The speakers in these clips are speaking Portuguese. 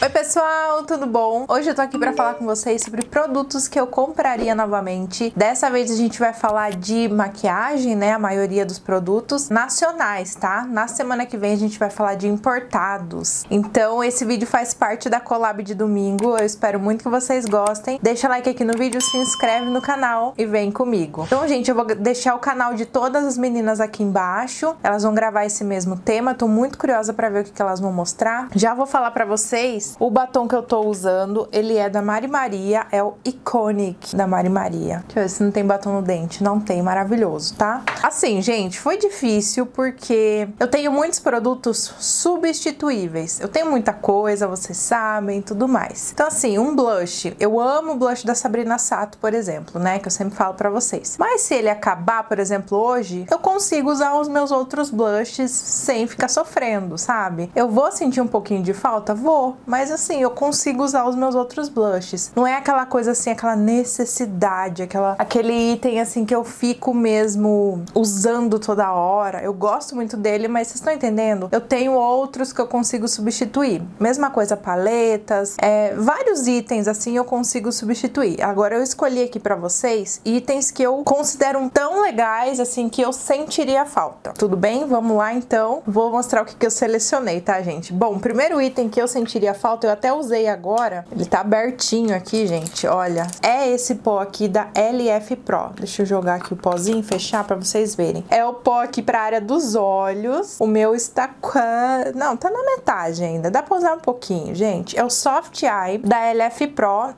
Oi pessoal, tudo bom? Hoje eu tô aqui pra falar com vocês sobre produtos que eu compraria novamente. Dessa vez a gente vai falar de maquiagem, né? A maioria dos produtos nacionais, tá? Na semana que vem a gente vai falar de importados. Então esse vídeo faz parte da collab de domingo. Eu espero muito que vocês gostem. Deixa like aqui no vídeo, se inscreve no canal e vem comigo. Então, gente, eu vou deixar o canal de todas as meninas aqui embaixo. Elas vão gravar esse mesmo tema. Tô muito curiosa pra ver o que elas vão mostrar. Já vou falar pra vocês o batom que eu tô usando. Ele é da Mari Maria, é o Iconic da Mari Maria. Deixa eu ver se não tem batom no dente. Não tem, maravilhoso, tá? Assim, gente, foi difícil porque eu tenho muitos produtos substituíveis. Eu tenho muita coisa, vocês sabem, tudo mais. Então, assim, um blush. Eu amo o blush da Sabrina Sato, por exemplo, né? Que eu sempre falo pra vocês. Mas se ele acabar, por exemplo, hoje, eu consigo usar os meus outros blushes sem ficar sofrendo, sabe? Eu vou sentir um pouquinho de falta? Vou. Mas, assim, eu consigo usar os meus outros blushes. Não é aquela coisa, assim, aquela necessidade, aquele item, assim, que eu fico mesmo usando toda hora. Eu gosto muito dele, mas vocês estão entendendo? Eu tenho outros que eu consigo substituir. Mesma coisa, paletas, vários itens, assim, eu consigo substituir. Agora, eu escolhi aqui pra vocês itens que eu considero tão legais, assim, que eu sentiria falta. Tudo bem? Vamos lá, então. Vou mostrar o que eu selecionei, tá, gente? Bom, o primeiro item que eu sentiria falta, eu até usei agora. Ele tá abertinho aqui, gente, olha. É esse pó aqui da LF Pro. Deixa eu jogar aqui o pozinho, fechar pra vocês verem. É o pó aqui pra área dos olhos. O meu está... Não, tá na metade ainda. Dá pra usar um pouquinho, gente. É o Soft Eye da LF Pro,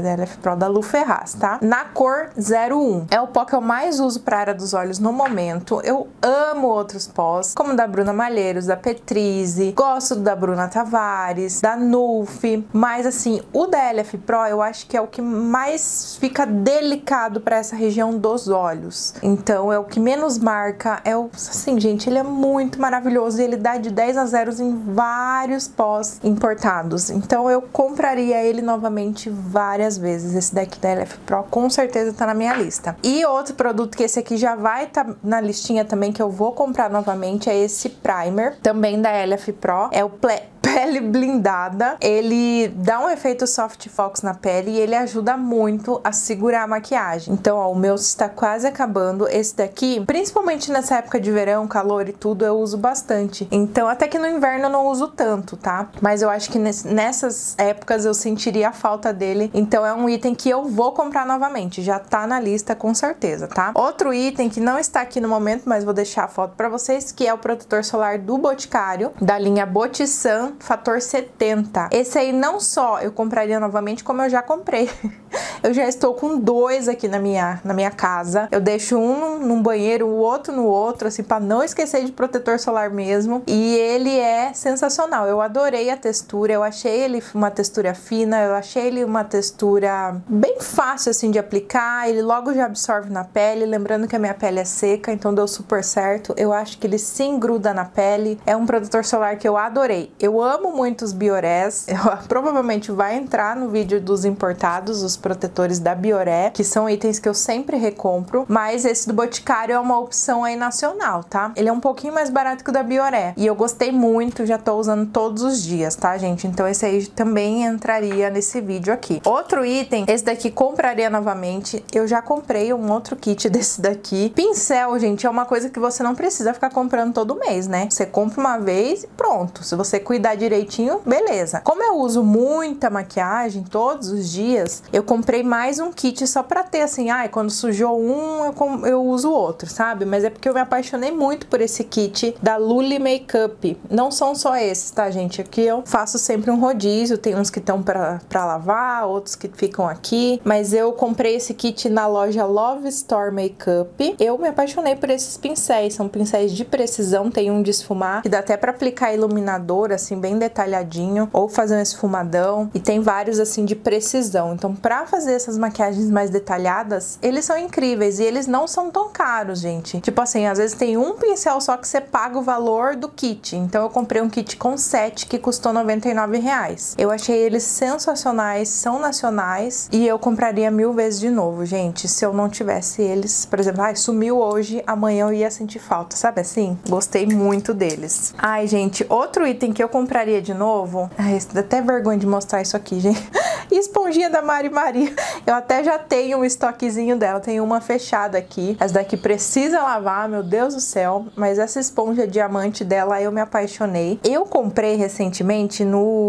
da Lu Ferraz, tá? Na cor 01. É o pó que eu mais uso pra área dos olhos no momento. Eu amo outros pós, como da Bruna Malheiros, da Petrize. Gosto da Bruna Tavares, da Nulf. Mas, assim, o da LF Pro eu acho que é o que mais fica delicado pra essa região dos olhos. Então, é o que menos marca. Assim, gente, ele é muito maravilhoso e ele dá de 10 a 0 em vários pós importados. Então, eu compraria ele novamente várias vezes. Esse daqui da LF Pro com certeza tá na minha lista. E outro produto que esse aqui já vai tá na listinha também, que eu vou comprar novamente, é esse primer, também da LF Pro. É o Pele Blindada. Ele dá um efeito soft fox na pele e ele ajuda muito a segurar a maquiagem. Então, ó, o meu está quase acabando. Esse daqui, principalmente nessa época de verão, calor e tudo, eu uso bastante. Então, até que no inverno eu não uso tanto, tá? Mas eu acho que nessas épocas eu sentiria a falta dele. Então, é um item que eu vou comprar novamente. Já tá na lista com certeza, tá? Outro item que não está aqui no momento, mas vou deixar a foto pra vocês, que é o protetor solar do Boticário, da linha Botisan Fator 70. Esse aí não só eu compraria novamente, como eu já comprei. Eu já estou com dois aqui na minha casa. Eu deixo um num banheiro, o outro no outro, assim, pra não esquecer de protetor solar mesmo. E ele é sensacional. Eu adorei a textura, eu achei ele uma textura fina, eu achei ele uma textura bem fácil, assim, de aplicar. Ele logo já absorve na pele, lembrando que a minha pele é seca, então deu super certo. Eu acho que ele se engruda na pele. É um protetor solar que eu adorei. Eu amo muito os Biorés. Provavelmente vai entrar no vídeo dos importados, os protetores da Bioré, que são itens que eu sempre recompro, mas esse do Boticário é uma opção aí nacional, tá? Ele é um pouquinho mais barato que o da Bioré, e eu gostei muito, já tô usando todos os dias, tá, gente? Então esse aí também entraria nesse vídeo aqui. Outro item, esse daqui compraria novamente. Eu já comprei um outro kit desse daqui. Pincel, gente, é uma coisa que você não precisa ficar comprando todo mês, né? Você compra uma vez e pronto. Se você cuidar direitinho, beleza. Como eu uso muita maquiagem todos os dias, eu comprei mais um kit só pra ter, assim, quando sujou um, eu uso o outro, sabe? Mas é porque eu me apaixonei muito por esse kit da Luli Makeup. Não são só esses, tá, gente? Aqui eu faço sempre um rodízio, tem uns que estão pra lavar, outros que ficam aqui, mas eu comprei esse kit na loja Love Store Makeup. Eu me apaixonei por esses pincéis, são pincéis de precisão, tem um de esfumar, que dá até pra aplicar iluminador, assim, bem detalhadinho, ou fazer um esfumadão, e tem vários, assim, de precisão. Então, pra pra fazer essas maquiagens mais detalhadas, eles são incríveis e eles não são tão caros, gente. Tipo assim, às vezes tem um pincel só que você paga o valor do kit. Então eu comprei um kit com 7 que custou R$99. Eu achei eles sensacionais, são nacionais e eu compraria 1000 vezes de novo, gente. Se eu não tivesse eles, por exemplo, sumiu hoje, amanhã eu ia sentir falta, sabe assim? Gostei muito deles. Ai, gente, outro item que eu compraria de novo, dá até vergonha de mostrar isso aqui, gente. Esponjinha da Mari Maria. Eu até já tenho um estoquezinho dela, tenho uma fechada aqui. Essa daqui precisa lavar, meu Deus do céu. Mas essa esponja diamante dela, eu me apaixonei. Eu comprei recentemente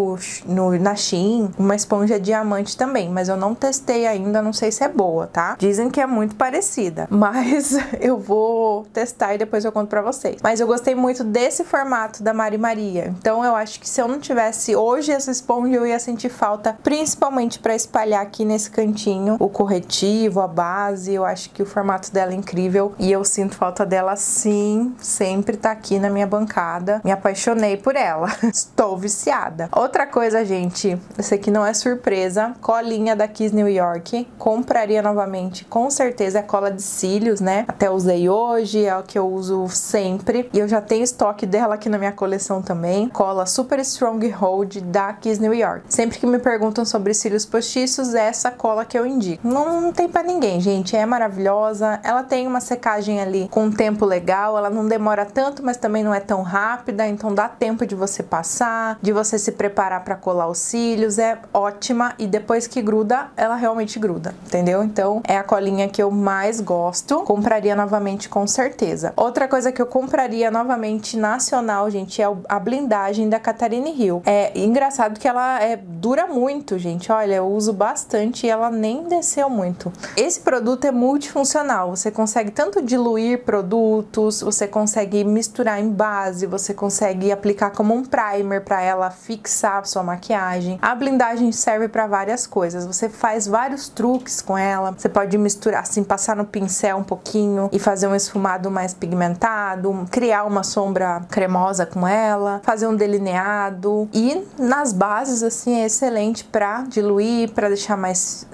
na Shein uma esponja diamante também, mas eu não testei ainda, não sei se é boa, tá? Dizem que é muito parecida, mas eu vou testar e depois eu conto pra vocês. Mas eu gostei muito desse formato da Mari Maria. Então eu acho que se eu não tivesse hoje essa esponja, eu ia sentir falta, principalmente pra espalhar aqui nesse cantinho o corretivo, a base. Eu acho que o formato dela é incrível e eu sinto falta dela sim, sempre tá aqui na minha bancada. Me apaixonei por ela. Estou viciada. Outra coisa, gente, esse aqui não é surpresa, colinha da Kiss New York. Compraria novamente, com certeza. É cola de cílios, né? Até usei hoje, é o que eu uso sempre. E eu já tenho estoque dela aqui na minha coleção também. Cola Super Strong Hold da Kiss New York. Sempre que me perguntam sobre cílios postiços, é essa cola que eu indico. Não tem pra ninguém, gente. É maravilhosa. Ela tem uma secagem ali com um tempo legal. Ela não demora tanto, mas também não é tão rápida. Então dá tempo de você passar, de você se preparar pra colar os cílios. É ótima. E depois que gruda, ela realmente gruda, entendeu? Então é a colinha que eu mais gosto. Compraria novamente com certeza. Outra coisa que eu compraria novamente nacional, gente, é a blindagem da Catarine Hill. É engraçado que ela dura muito, gente. Olha, eu uso bastante e ela nem desceu muito. Esse produto é multifuncional. Você consegue tanto diluir produtos, você consegue misturar em base, você consegue aplicar como um primer para ela fixar a sua maquiagem. A blindagem serve para várias coisas. Você faz vários truques com ela. Você pode misturar, assim, passar no pincel um pouquinho e fazer um esfumado mais pigmentado, criar uma sombra cremosa com ela, fazer um delineado. E nas bases, assim, é excelente para diluir, para deixar mais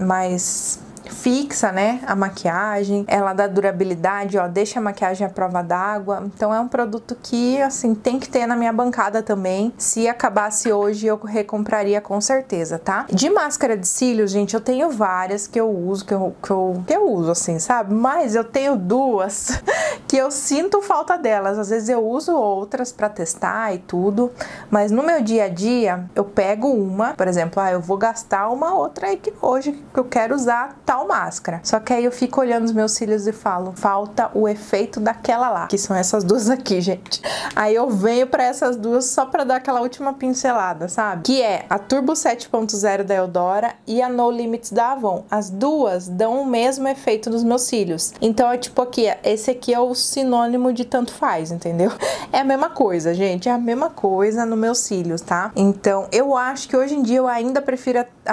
fixa, né, a maquiagem. Ela dá durabilidade, ó, deixa a maquiagem à prova d'água. Então é um produto que, assim, tem que ter na minha bancada também. Se acabasse hoje, eu recompraria com certeza, tá? De máscara de cílios, gente, eu tenho várias que eu uso, que eu uso, assim, sabe? Mas eu tenho duas que eu sinto falta delas. Às vezes eu uso outras pra testar e tudo, mas no meu dia a dia, eu pego uma, por exemplo, eu vou gastar uma outra aí que hoje que eu quero usar tal máscara. Só que aí eu fico olhando os meus cílios e falo, falta o efeito daquela lá, que são essas duas aqui, gente. Aí eu venho pra essas duas só pra dar aquela última pincelada, sabe? Que é a Turbo 7.0 da Eudora e a No Limits da Avon. As duas dão o mesmo efeito nos meus cílios. Então é tipo aqui, esse aqui é o sinônimo de tanto faz, entendeu? É a mesma coisa, gente, é a mesma coisa nos meus cílios, tá? Então eu acho que hoje em dia eu ainda prefiro a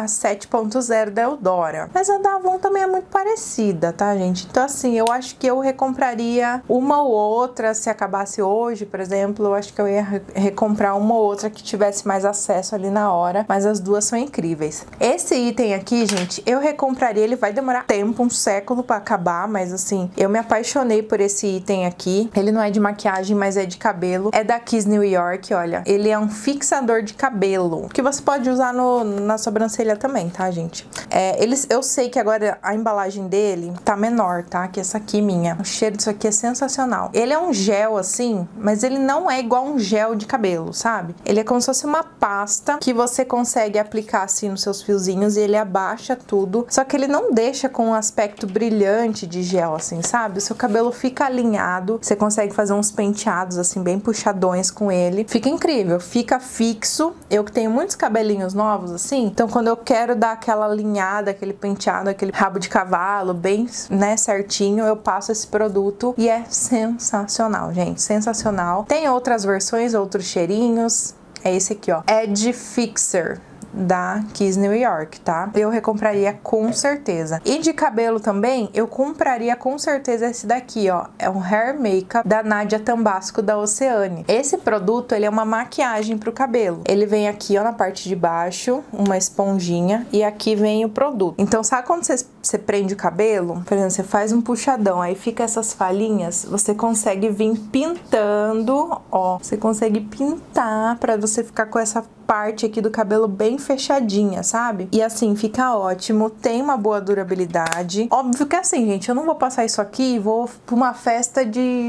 7.0 da Eudora. Mas a da Avon também é muito parecida, tá, gente? Então, assim, eu acho que eu recompraria uma ou outra, se acabasse hoje, por exemplo, eu acho que eu ia recomprar uma ou outra que tivesse mais acesso ali na hora, mas as duas são incríveis. Esse item aqui, gente, eu recompraria, ele vai demorar tempo, um século pra acabar, mas assim, eu me apaixonei por esse item aqui. Ele não é de maquiagem, mas é de cabelo. É da Kiss New York, olha. Ele é um fixador de cabelo, que você pode usar na sobrancelha também, tá, gente? Eu sei que agora a embalagem dele tá menor, tá? Que essa aqui minha. O cheiro disso aqui é sensacional. Ele é um gel assim, mas ele não é igual um gel de cabelo, sabe? Ele é como se fosse uma pasta que você consegue aplicar assim nos seus fiozinhos e ele abaixa tudo. Só que ele não deixa com um aspecto brilhante de gel assim, sabe? O seu cabelo fica alinhado, você consegue fazer uns penteados assim bem puxadões com ele. Fica incrível, fica fixo. Eu que tenho muitos cabelinhos novos assim, então quando eu quero dar aquela alinhada, aquele penteado, aquele rabo de cavalo, bem, né, certinho, eu passo esse produto e é sensacional, gente, sensacional. Tem outras versões, outros cheirinhos, é esse aqui, ó, Edge Fixer da Kiss New York, tá? Eu recompraria com certeza. E de cabelo também, eu compraria com certeza esse daqui, ó. É um Hair Makeup da Nadia Tambasco da Oceane. Esse produto, ele é uma maquiagem pro cabelo. Ele vem aqui, ó, na parte de baixo, uma esponjinha, e aqui vem o produto. Então, sabe quando você prende o cabelo? Por exemplo, você faz um puxadão, aí fica essas falhinhas, você consegue vir pintando, ó. Você consegue pintar pra você ficar com essa parte aqui do cabelo bem fechadinha, sabe? E assim, fica ótimo, tem uma boa durabilidade. Óbvio que assim, gente, eu não vou passar isso aqui e vou pra uma festa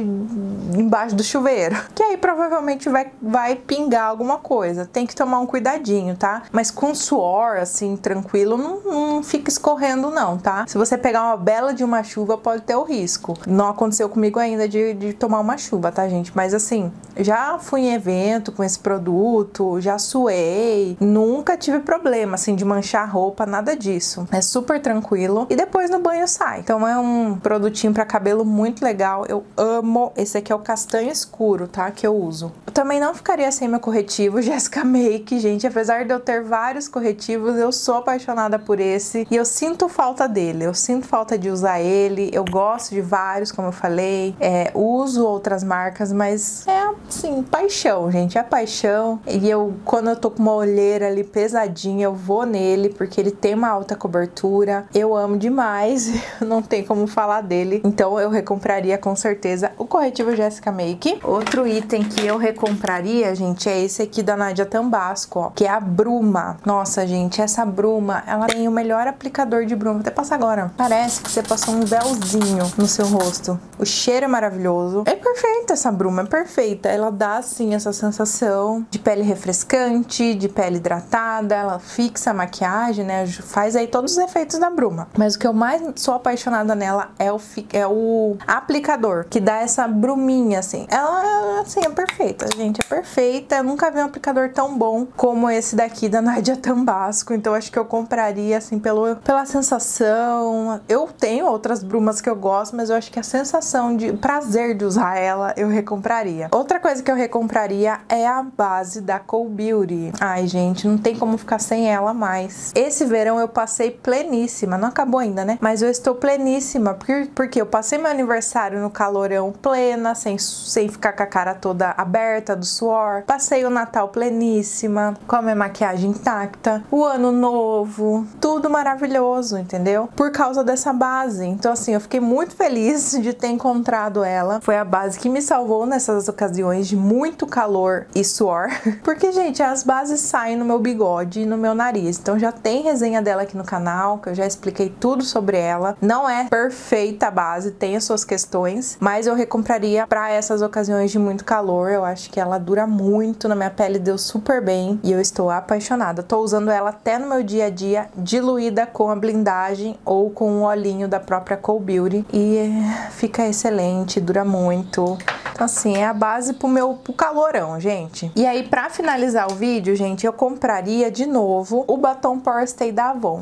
embaixo do chuveiro, que aí provavelmente vai pingar alguma coisa. Tem que tomar um cuidadinho, tá? Mas com suor, assim, tranquilo, não fica escorrendo não, tá? Se você pegar uma bela de uma chuva, pode ter o risco. Não aconteceu comigo ainda de tomar uma chuva, tá, gente? Mas assim, já fui em evento com esse produto, já suei, nunca tive problema, assim, de manchar roupa, nada disso. É super tranquilo e depois no banho sai. Então é um produtinho pra cabelo muito legal, eu amo. Esse aqui é o castanho escuro, tá, que eu uso. Eu também não ficaria sem meu corretivo, Jessica Make, gente, apesar de eu ter vários corretivos, eu sou apaixonada por esse e eu sinto falta dele, eu sinto falta de usar ele, eu gosto de vários, como eu falei, uso outras marcas, mas é, assim, paixão, gente, é paixão. E eu, quando eu tô com uma olheira ali pesadinha, eu vou nele, porque ele tem uma alta cobertura. Eu amo demais, não tem como falar dele. Então eu recompraria com certeza o corretivo Jessica Make. Outro item que eu recompraria, gente, é esse aqui da Nadia Tambasco, ó, que é a bruma. Nossa, gente, essa bruma, ela tem o melhor aplicador de bruma. Vou até passar agora. Parece que você passou um véuzinho no seu rosto. O cheiro é maravilhoso. É perfeita essa bruma, é perfeita. Ela dá, assim, essa sensação de pele refrescante, de pele hidratada, ela fixa a maquiagem, né, faz aí todos os efeitos da bruma. Mas o que eu mais sou apaixonada nela é o aplicador, que dá essa bruminha, assim. Ela, assim, é perfeita, gente, é perfeita. Eu nunca vi um aplicador tão bom como esse daqui da Nadia Tambasco, então acho que eu compraria, assim, pela sensação. Eu tenho outras brumas que eu gosto, mas eu acho que a sensação de prazer de usar ela, eu recompraria. Outra coisa que eu recompraria é a base da Cole Beauty. Ai, gente, não tem como ficar sem ela mais. Esse verão eu passei pleníssima, não acabou ainda, né? Mas eu estou pleníssima, porque eu passei meu aniversário no calorão plena, sem ficar com a cara toda aberta do suor. Passei o Natal pleníssima, com a minha maquiagem intacta. O ano novo, tudo maravilhoso, entendeu? Por causa dessa base. Então, assim, eu fiquei muito feliz de ter encontrado ela. Foi a base que me salvou nessas ocasiões de muito calor e suor. Porque, gente, as bases saem no meu bigode e no meu nariz. Então já tem resenha dela aqui no canal, que eu já expliquei tudo sobre ela. Não é perfeita a base, tem as suas questões, mas eu recompraria pra essas ocasiões de muito calor. Eu acho que ela dura muito, na minha pele deu super bem e eu estou apaixonada. Tô usando ela até no meu dia a dia, diluída com a blindagem ou com um olhinho da própria Cole Beauty e fica excelente, dura muito. Então, assim, é a base pro calorão, gente. E aí, pra finalizar o vídeo, gente, eu compraria de novo o batom Power Stay da Avon.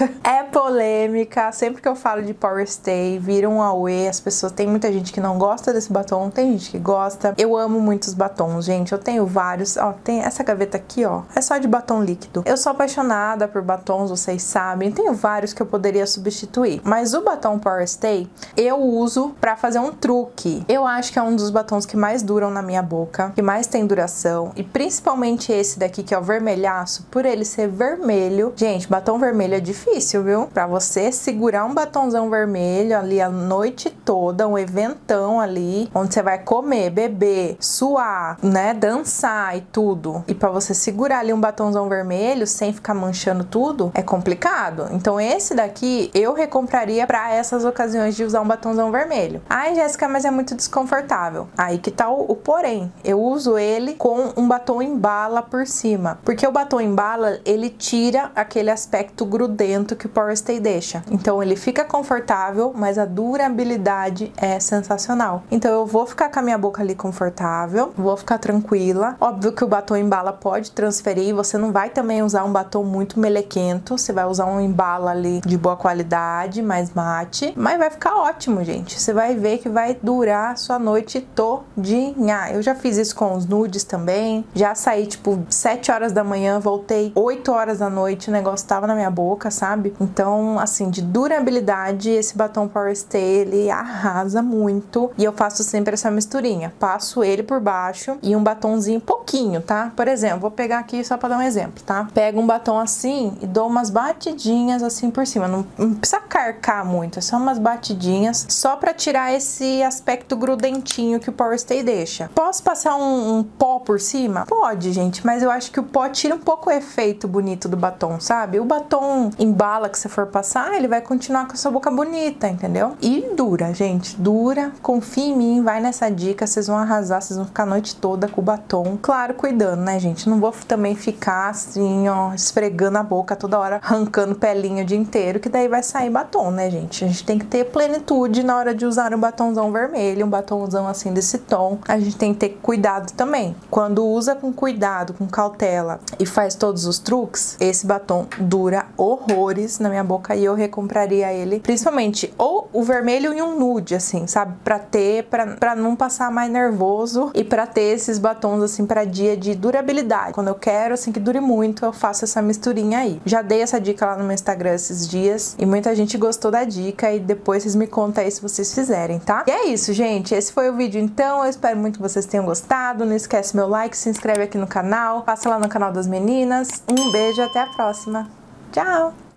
É polêmica, sempre que eu falo de Power Stay, vira um auê, as pessoas, tem muita gente que não gosta desse batom, tem gente que gosta. Eu amo muitos batons, gente, eu tenho vários, ó, tem essa gaveta aqui, ó, é só de batom líquido. Eu sou apaixonada por batons, vocês sabem, tenho vários que eu poderia substituir, mas o batom Power Stay, eu uso pra fazer um truque. Eu acho que é um dos batons que mais duram na minha boca, que mais tem duração, e principalmente esse daqui, que é o vermelhaço, por ele ser vermelho. Gente, batom vermelho é difícil, viu? Pra você segurar um batonzão vermelho ali a noite toda, um eventão ali, onde você vai comer, beber, suar, né, dançar e tudo. E pra você segurar ali um batonzão vermelho sem ficar manchando tudo, é complicado. Então esse daqui eu recompraria pra essas ocasiões de usar um batonzão vermelho. Ai, Jéssica, mas é muito desconfortável. Aí que tá o porém. Eu uso ele com um batom em bala por cima, porque o batom em bala, ele tira aquele aspecto grudento alimento que o Power Stay deixa. Então ele fica confortável, mas a durabilidade é sensacional. Então eu vou ficar com a minha boca ali confortável, vou ficar tranquila. Óbvio que o batom em bala pode transferir, você não vai também usar um batom muito melequento, você vai usar um em bala ali de boa qualidade, mais mate, mas vai ficar ótimo, gente. Você vai ver que vai durar a sua noite todinha. Eu já fiz isso com os nudes também, já saí tipo 7 horas da manhã, voltei 8 horas da noite, o negócio tava na minha boca, sabe? Então, assim, de durabilidade, esse batom Power Stay, ele arrasa muito. E eu faço sempre essa misturinha, passo ele por baixo e um batonzinho pouquinho, tá? Por exemplo, vou pegar aqui só pra dar um exemplo, tá? Pego um batom assim e dou umas batidinhas assim por cima, não precisa carcar muito, é só umas batidinhas, só pra tirar esse aspecto grudentinho que o Power Stay deixa. Posso passar um pó por cima? Pode, gente, mas eu acho que o pó tira um pouco o efeito bonito do batom, sabe? O batom em bala que você for passar, ele vai continuar com a sua boca bonita, entendeu? E dura, gente, dura, confia em mim, vai nessa dica, vocês vão arrasar, vocês vão ficar a noite toda com o batom. Claro, cuidando, né, gente? Não vou também ficar assim, ó, esfregando a boca toda hora, arrancando pelinha o dia inteiro, que daí vai sair batom, né, gente? A gente tem que ter plenitude na hora de usar um batomzão vermelho, um batomzão assim desse tom. A gente tem que ter cuidado também. Quando usa com cuidado, com cautela e faz todos os truques, esse batom dura horrores na minha boca e eu recompraria ele, principalmente ou o vermelho e um nude, assim, sabe? Pra não passar mais nervoso e pra ter esses batons, assim, pra dia de durabilidade. Quando eu quero, assim, que dure muito, eu faço essa misturinha aí. Já dei essa dica lá no meu Instagram esses dias e muita gente gostou da dica e depois vocês me contam aí se vocês fizerem, tá? E é isso, gente. Esse foi o vídeo, então. Eu espero muito que vocês tenham gostado. Não esquece meu like, se inscreve aqui no canal, passa lá no canal das meninas. Um beijo e até a próxima. Tchau!